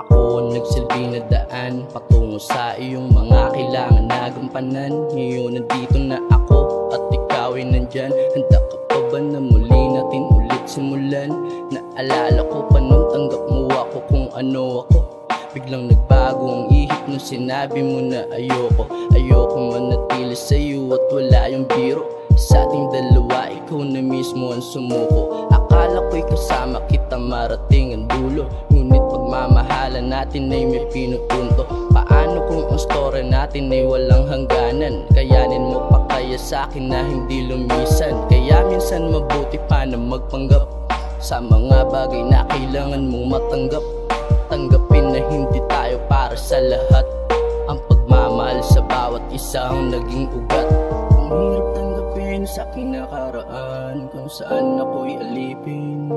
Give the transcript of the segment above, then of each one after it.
Ako ang nagsilbi na daan patungo sa iyong mga kailangan na gampanan. Ngayon nandito na ako at ikaw ay nandyan. Handa ka pa ba na muli natin ulit simulan? Naalala ko pa nung tanggap mo ako kung ano ako. Biglang nagbago ang ihip nung sinabi mo na ayoko. Ayoko manatili sa'yo at wala yung biro. Sa ating dalawa, ikaw na mismo ang sumuko. Akala ko'y kasama kita marating ang dulo, ngunit pagmamahalan natin ay may pinupunto. Paano kung ang story natin ay walang hangganan? Kayanin mo pa kaya sa'kin na hindi lumisan? Kaya minsan mabuti pa na magpanggap sa mga bagay na kailangan mong matanggap. Tanggapin na hindi tayo para sa lahat. Ang pagmamahal sa bawat isa ang naging ugat. Ang hirap tanggapin sa kinakaraan kung saan ako'y alipin.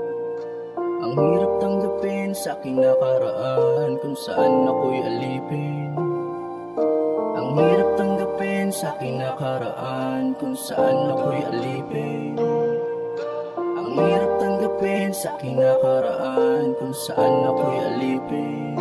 Ang hirap tanggapin sa kinakaraan kung saan ako'y alipin. Ang hirap tanggapin sa kinakaraan kung saan ako'y alipin. Ang hirap tanggapin sa kinakaraan kung saan ako'y alipin.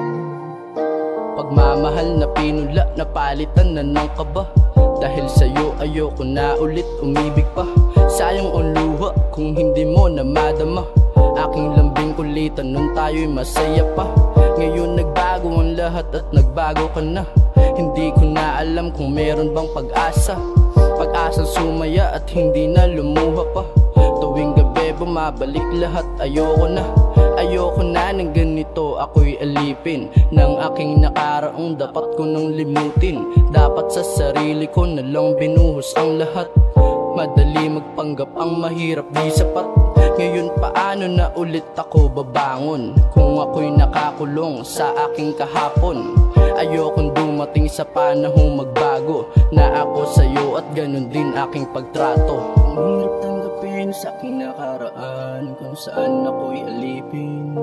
Pagmamahal na pinula, napalitan na ng kaba. Dahil sa'yo ayoko na ulit umibig pa. Sayang ang luha kung hindi mo na madama. Aking lambing kulitan nun tayo'y masaya pa. Ngayon nagbago ang lahat at nagbago ka na. Hindi ko na alam kung meron bang pag-asa. Pag-asang sumaya at hindi na lumuha pa. Tuwing gabi bumabalik lahat, ayoko na. Ayoko na ng ganito, ako'y alipin ng aking nakaraang dapat ko nang limutin. Dapat sa sarili ko na lang binuhos ang lahat. Madali magpanggap, ang mahirap di sapat. Ngayon paano na ulit ako babangon kung ako'y nakakulong sa aking kahapon? Ayokong dumating sa panahong magbago na ako sa'yo at ganun din aking pagtrato. Ang hirap tanggapin sa kinakaraan kung saan ako'y alipin.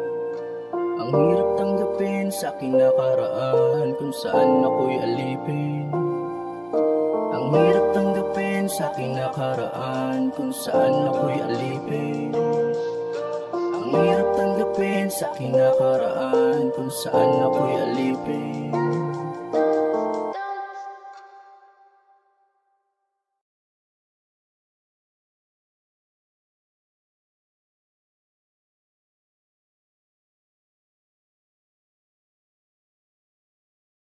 Ang hirap tanggapin sa kinakaraan kung saan ako'y alipin. Ang hirap tanggapin sa kinakaraan kung saan ako'y alipin. Ang hirap tanggapin sa kinakaraan kung saan ako'y alipin.